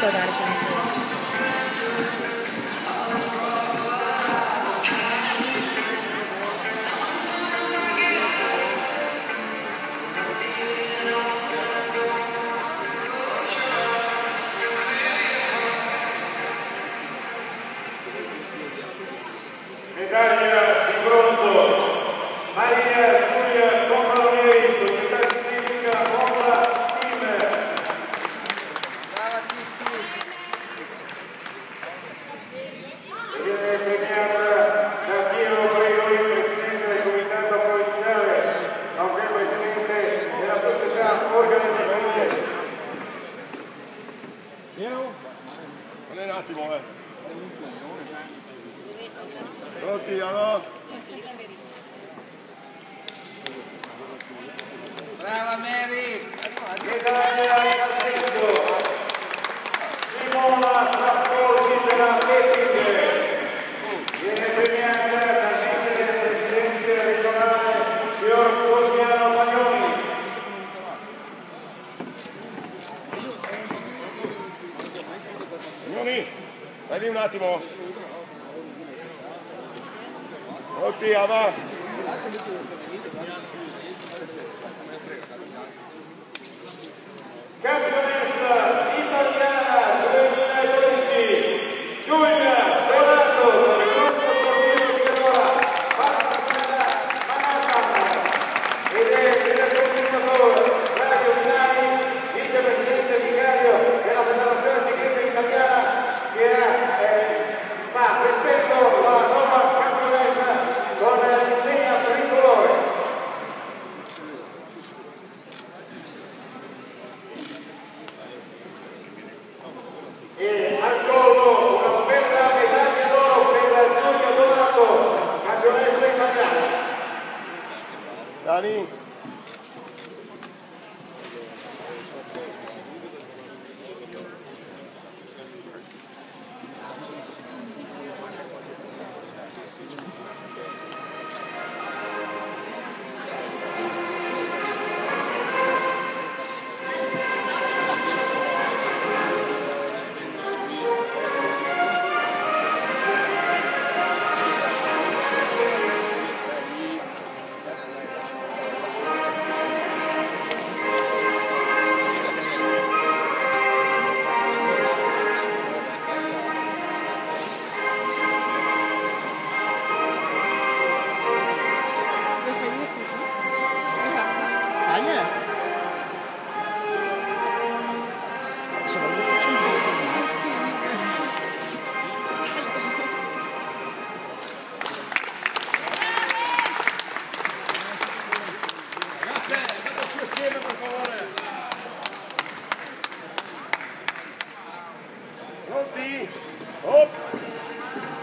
subito a dare sempre. Medaglia di bronzo, Maria Giulia Pomolonesi, società scientifica Mola Team. E viene premiata da Piero Bregoli, presidente del comitato provinciale, nonché presidente della società organizzatrice. Piero? Non è un attimo, Pronti, allora? Brava Mary! Medaglia d'argento, Simona Trappoli della Tecniche. Viene premiata dal presidente regionale signor Cosmiano Magnoni. Magnoni, dai lì un attimo. Pronti, allora? Campionessa italiana 2012, Giulia Donato del gruppo sportivo di Cadora, Pasquale Manhattan, ed è il coordinatore Radio Milani, vicepresidente vicario della Federazione Ciclistica Italiana, che fa rispetto alla nuova campionessa con l'insegna tricolore. E al collo una bella medaglia d'oro per Giulia Donato, campionessa italiana. Dani. Tagliala. Se no gli faccio un po'. Ragazzi, andate su assieme per favore. Pronti? Hop.